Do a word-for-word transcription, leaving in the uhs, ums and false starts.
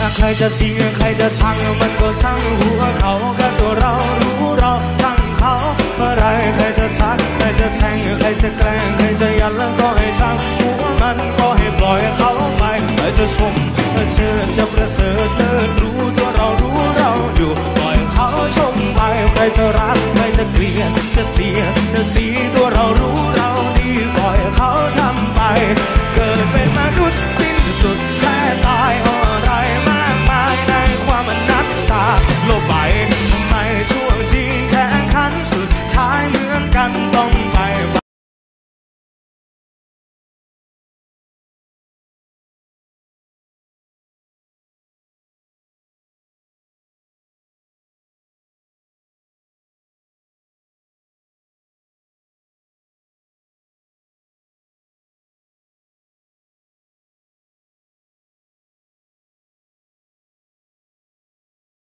ใครจะเสียใครจะชังมันก็ช่างหัวเขาแค่ตัวเรารู้เราช่างเขาเมื่อไรใครจะชักใครจะแทงใครจะแกล้งใครจะยันแล้วก็ให้ช่างหัวมันก็ให้ปล่อยเขาไปใครจะชมจะเชิญจะประเสริฐเลิศรู้ตัวเรารู้เราอยู่ปล่อยเขาชมไปใครจะรักใครจะเกลียดจะเสียจะเสียตัวเรารู้เราดีปล่อยเขาทำไปเกิดเป็นมนุษย์สิ้นสุดแค่ตา